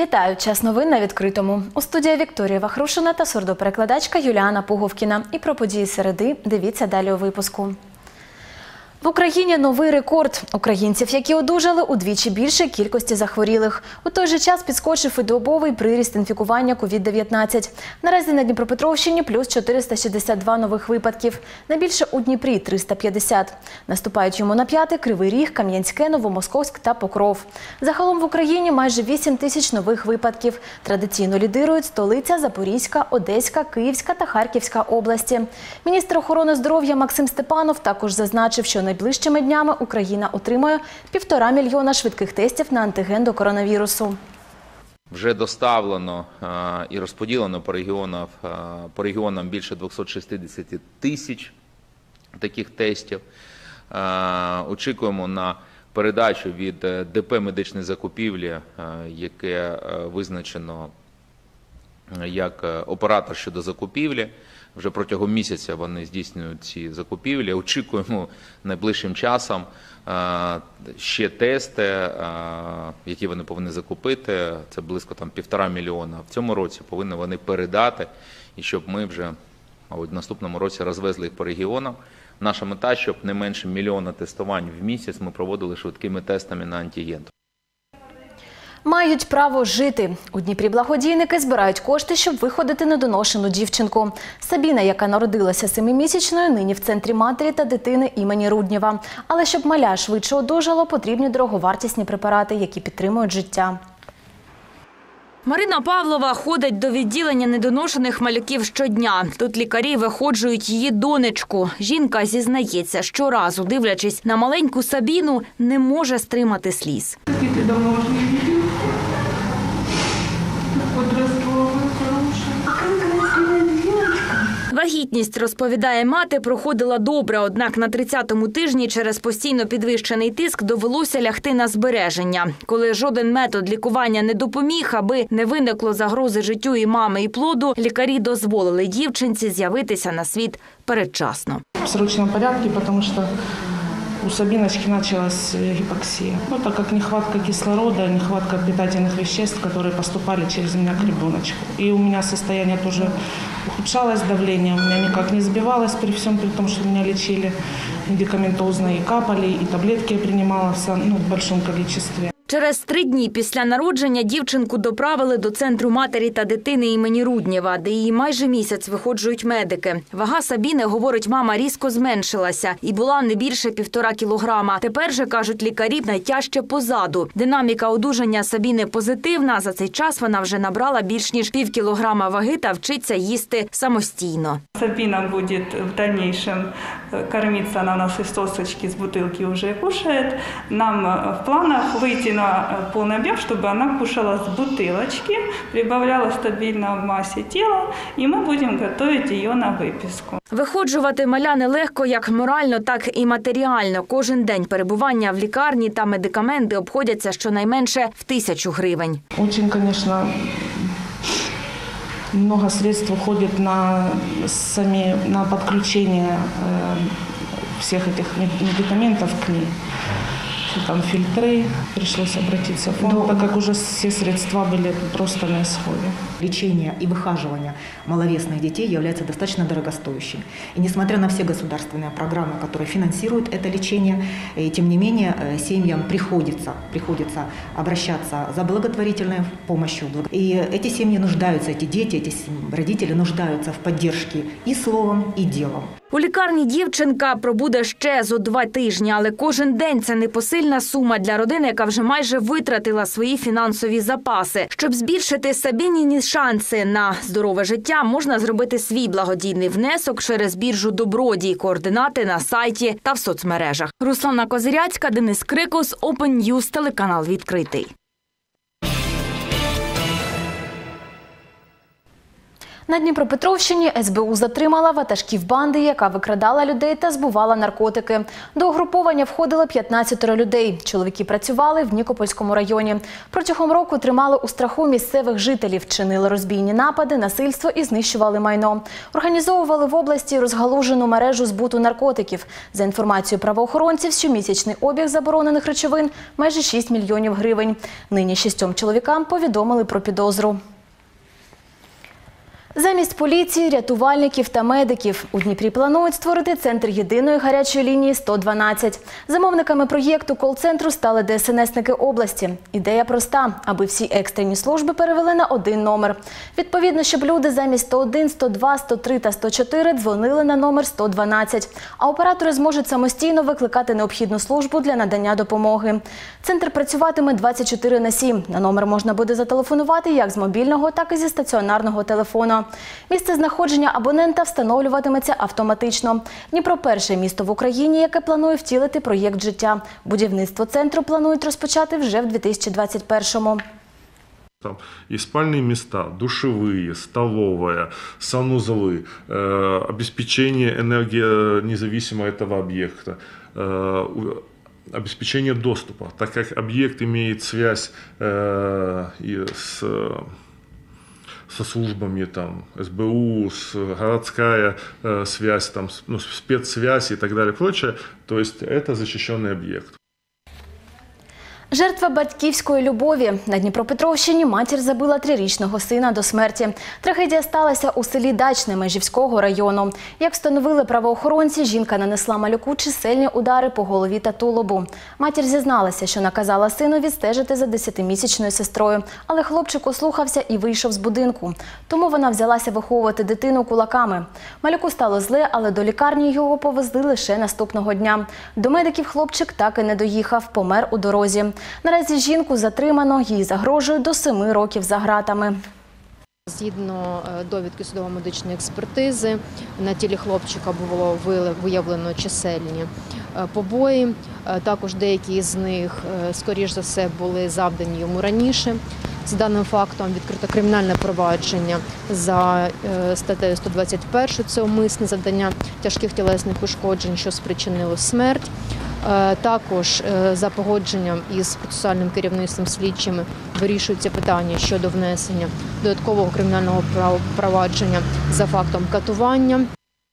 Вітаю! Час новин на відкритому. У студії Вікторія Вахрушина та сурдоперекладачка Юліана Пуговкіна. І про події середи дивіться далі у випуску. В Україні новий рекорд. Українців, які одужали, удвічі більше кількості захворілих. У той же час підскочив і добовий приріст інфікування COVID-19. Наразі на Дніпропетровщині плюс 462 нових випадків. Найбільше у Дніпрі – 350. Наступають йому на п'яти Кривий Ріг, Кам'янське, Новомосковськ та Покров. Загалом в Україні майже 8 тисяч нових випадків. Традиційно лідирують столиця, Запорізька, Одеська, Київська та Харківська області. Міністр охорони здоров'я Максим Степанов також зазначив, що найближчими днями Україна отримає 1,5 мільйона швидких тестів на антиген до коронавірусу. Вже доставлено і розподілено по регіонам більше 260 тисяч таких тестів. Очікуємо на передачу від ДП «Медичні закупівлі», яке визначено як оператор щодо закупівлі. Вже протягом місяця вони здійснюють ці закупівлі. Очікуємо найближчим часом ще тести, які вони повинні закупити. Це близько 1,5 мільйона. В цьому році повинні вони передати, і щоб ми вже в наступному році розвезли їх по регіонам. Наша мета, щоб не менше мільйона тестувань в місяць ми проводили швидкими тестами на антиген. Мають право жити. У Дніпрі благодійники збирають кошти, щоб виходити недоношену дівчинку. Сабіна, яка народилася 7-місячною, нині в центрі матері та дитини імені Руднєва. Але щоб маля швидше одужало, потрібні дороговартісні препарати, які підтримують життя. Марина Павлова ходить до відділення недоношених малюків щодня. Тут лікарі виходжують її донечку. Жінка зізнається, щоразу, дивлячись на маленьку Сабіну, не може стримати сліз. Вагітність, розповідає мати, проходила добре, однак на 30-му тижні через постійно підвищений тиск довелося лягти на збереження. Коли жоден метод лікування не допоміг, аби не виникло загрози життю і мами, і плоду, лікарі дозволили дівчинці з'явитися на світ передчасно. В срочном порядке, потому что у Сабиночки началась гипоксия. Так как нехватка кислорода, нехватка питательных веществ, которые поступали через меня к ребеночку. И у меня состояние тоже ухудшалось, давление у меня никак не сбивалось, при том, что меня лечили медикаментозно и капали, и таблетки я принимала в большом количестве. Через 3 дні після народження дівчинку доправили до центру матері та дитини імені Руднєва, де її майже місяць виходжують медики. Вага Сабіни, говорить мама, різко зменшилася і була не більше 1,5 кілограма. Тепер же, кажуть лікарі, найтяжче позаду. Динаміка одужання Сабіни позитивна. За цей час вона вже набрала більш ніж пів кілограма ваги та вчиться їсти самостійно. Сабина будет в дальнейшем кормиться, она у нас из сосочки, с бутылки уже кушает. Нам в планах выйти на полный объем, чтобы она кушала с бутылочки, прибавляла стабильно в массе тела, и мы будем готовить ее на выписку. Виходжувати маля нелегко як морально, так і матеріально. Кожен день перебування в лікарні та медикаменти обходяться щонайменше в 1000 гривень. Очень, конечно, много средств уходит на подключение всех этих медикаментов к ней. Там фильтры, пришлось обратиться в фонд, так как уже все средства были просто на исходе. Лечение и выхаживание маловесных детей является достаточно дорогостоящим. И несмотря на все государственные программы, которые финансируют это лечение, тем не менее семьям приходится обращаться за благотворительной помощью. И эти семьи нуждаются, эти дети, эти родители нуждаются в поддержке и словом, и делом. У лікарні дівчинка пробуде ще зо 2 тижні, але кожен день – це непосильна сума для родини, яка вже майже витратила свої фінансові запаси. Щоб збільшити Сабініні шанси на здорове життя, можна зробити свій благодійний внесок через біржу Добродій. Координати на сайті та в соцмережах. Руслана Козиряцька, Денис Крикус, Open News, телеканал «Відкритий». На Дніпропетровщині СБУ затримала ватажків банди, яка викрадала людей та збувала наркотики. До угруповання входило 15 людей. Чоловіки працювали в Нікопольському районі. Протягом року тримали у страху місцевих жителів, чинили розбійні напади, насильство і знищували майно. Організовували в області розгалужену мережу збуту наркотиків. За інформацією правоохоронців, щомісячний обіг заборонених речовин – майже 6 мільйонів гривень. Нині 6 чоловікам повідомили про підозру. Замість поліції, рятувальників та медиків у Дніпрі планують створити центр єдиної гарячої лінії 112. Замовниками проєкту кол-центру стали ДСНСники області. Ідея проста – аби всі екстрені служби перевели на один номер. Відповідно, щоб люди замість 101, 102, 103 та 104 дзвонили на номер 112. А оператори зможуть самостійно викликати необхідну службу для надання допомоги. Центр працюватиме 24/7. На номер можна буде зателефонувати як з мобільного, так і зі стаціонарного телефону. Місце знаходження абонента встановлюватиметься автоматично. Дніпро – перше місто в Україні, яке планує втілити проєкт життя. Будівництво центру планують розпочати вже в 2021-му. Там и спальные места, душевые, столовая, санузлы, обеспечение энергии независимо этого объекта, обеспечение доступа, так как объект имеет связь со службами там, СБУ, городская связь, там, спецсвязь и так далее, прочее. То есть это защищенный объект. Жертва батьківської любові. На Дніпропетровщині матір забила 3-річного сина до смерті. Трагедія сталася у селі Дачне Межівського району. Як встановили правоохоронці, жінка нанесла малюку чисельні удари по голові та тулубу. Матір зізналася, що наказала синові стежити за 10-місячною сестрою. Але хлопчик ослухався і вийшов з будинку. Тому вона взялася виховувати дитину кулаками. Малюку стало зле, але до лікарні його повезли лише наступного дня. До медиків хлопчик так і не доїхав, помер у дорозі. Наразі жінку затримано, їй загрожує до 7 років за ґратами. Згідно довідки судово-медичної експертизи, на тілі хлопчика було виявлено чисельні побої. Також деякі з них, скоріш за все, були завдані йому раніше. За даним фактом відкрито кримінальне провадження за статтею 121 – це умисне завдання тяжких тілесних ушкоджень, що спричинило смерть. Також за погодженням із процесуальним керівництвом слідчими вирішується питання щодо внесення додаткового кримінального провадження за фактом катування.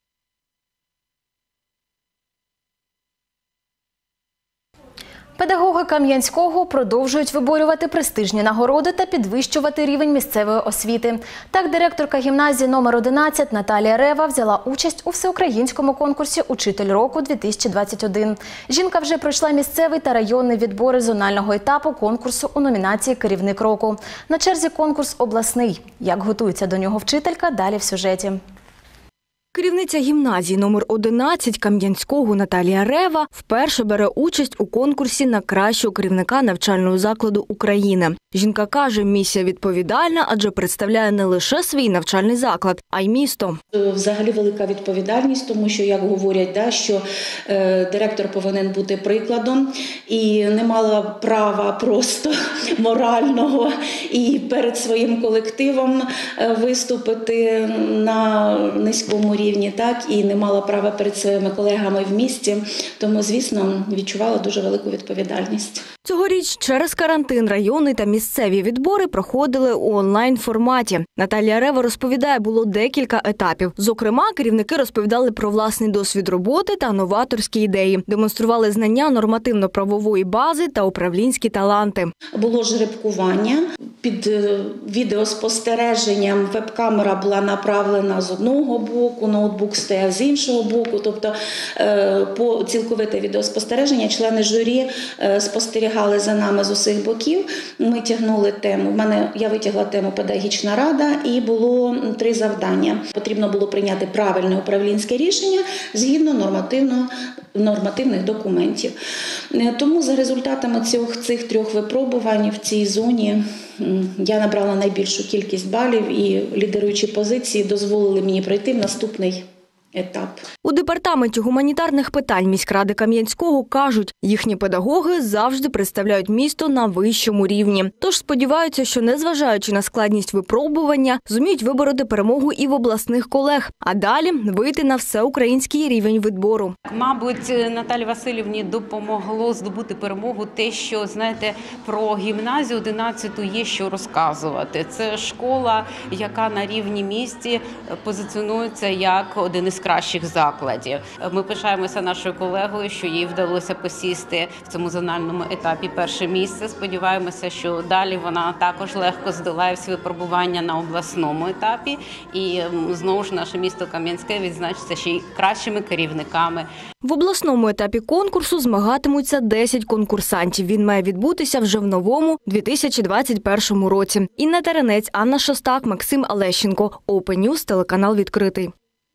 Педагоги Кам'янського продовжують виборювати престижні нагороди та підвищувати рівень місцевої освіти. Так, директорка гімназії номер 11 Наталія Рева взяла участь у всеукраїнському конкурсі «Учитель року-2021». Жінка вже пройшла місцевий та районний відбори зонального етапу конкурсу у номінації «Керівник року». На черзі конкурс обласний. Як готується до нього вчителька, далі в сюжеті. Керівниця гімназії номер 11 Кам'янського Наталія Рева вперше бере участь у конкурсі на кращого керівника навчального закладу України. Жінка каже, місія відповідальна, адже представляє не лише свій навчальний заклад, а й місто. Взагалі велика відповідальність, тому що, як говорять, що директор повинен бути прикладом і не мала права просто морального і перед своїм колективом виступити на низькому рівні, так, і не мала права перед своїми колегами в місті. Тому, звісно, відчувала дуже велику відповідальність. Цьогоріч через карантин районний та місцеві відбори проходили у онлайн-форматі. Наталія Рева розповідає, було декілька етапів. Зокрема, керівники розповідали про власний досвід роботи та новаторські ідеї. Демонстрували знання нормативно-правової бази та управлінські таланти. Було жеребкування. Під відеоспостереженням веб-камера була направлена з одного боку, ноутбук стояв з іншого боку. Тобто по цілковите відеоспостереження члени журі спостерігали за нами з усіх боків. Ми тягнули тему. Я витягла тему «Педагогічна рада» і було 3 завдання. Потрібно було прийняти правильне управлінське рішення згідно нормативних документів. Тому за результатами цих 3 випробувань в цій зоні я набрала найбільшу кількість балів і лідируючі позиції дозволили мені пройти в наступний етап. У департаменті гуманітарних питань міськради Кам'янського кажуть, їхні педагоги завжди представляють місто на вищому рівні. Тож сподіваються, що незважаючи на складність випробування, зуміють вибороти перемогу і в обласних колег, а далі вийти на всеукраїнський рівень відбору. Мабуть, Наталі Васильівні допомогло здобути перемогу те, що, знаєте, про гімназію 11-ту є що розказувати. Це школа, яка на рівні місті позиціонується як один із кращих закладів. Ми пишаємося нашою колегою, що їй вдалося посісти в цьому зональному етапі перше місце. Сподіваємося, що далі вона також легко здолає всі випробування на обласному етапі. І знову ж наше місто Кам'янське відзначиться ще й кращими керівниками. В обласному етапі конкурсу змагатимуться 10 конкурсантів. Він має відбутися вже в новому 2021 році. Інна Теренець, Анна Шостак, Максим Алещенко. Open News, телеканал «Відкритий».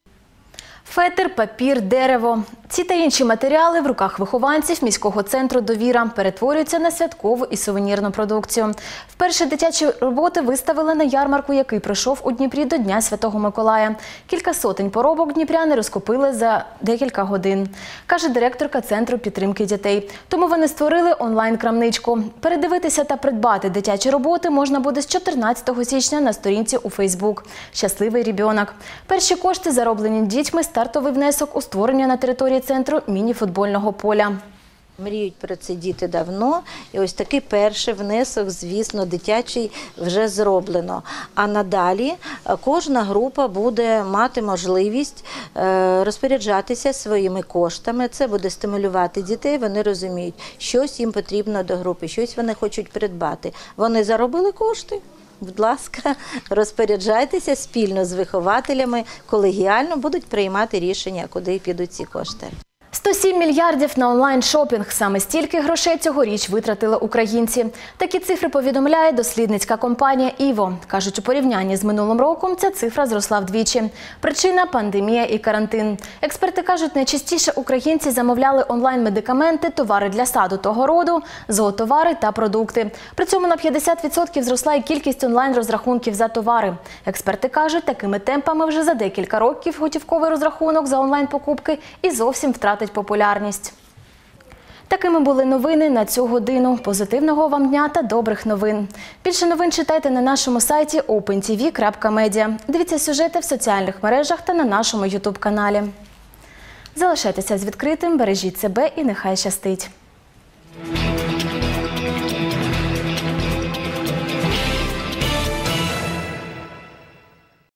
Фетр, папір, дерево. Ці та інші матеріали в руках вихованців міського центру «Довіра» перетворюються на святкову і сувенірну продукцію. Вперше дитячі роботи виставили на ярмарку, який пройшов у Дніпрі до Дня Святого Миколая. Кілька сотень поробок дніпряни розкупили за декілька годин, каже директорка Центру підтримки дітей. Тому вони створили онлайн-крамничку. Передивитися та придбати дитячі роботи можна буде з 14 січня на сторінці у Фейсбук «Щасливий ребенок». Перші кошти, зароблені дітьми, стартовий внесок у створення на території центру міні-футбольного поля. Мріють про це діти давно, і ось такий перший внесок, звісно, дитячий вже зроблено. А надалі кожна група буде мати можливість розпоряджатися своїми коштами. Це буде стимулювати дітей, вони розуміють, щось їм потрібно до групи, щось вони хочуть придбати. Вони заробили кошти. Будь ласка, розпоряджайтеся спільно з вихователями, колегіально будуть приймати рішення, куди підуть ці кошти. 107 мільярдів на онлайн-шопінг. Саме стільки грошей цьогоріч витратили українці. Такі цифри повідомляє дослідницька компанія «Іво». Кажуть, у порівнянні з минулим роком ця цифра зросла вдвічі. Причина – пандемія і карантин. Експерти кажуть, найчастіше українці замовляли онлайн-медикаменти, товари для саду та городу, зоотовари та продукти. При цьому на 50% зросла і кількість онлайн-розрахунків за товари. Експерти кажуть, такими темпами вже за декілька років готівковий розрахунок за онлайн-покупки і зовсім втратить популярність. Такими були новини на цю годину. Позитивного вам дня та добрих новин. Більше новин читайте на нашому сайті opentv.media. Дивіться сюжети в соціальних мережах та на нашому YouTube-каналі. Залишайтеся з відкритим, бережіть себе і нехай щастить.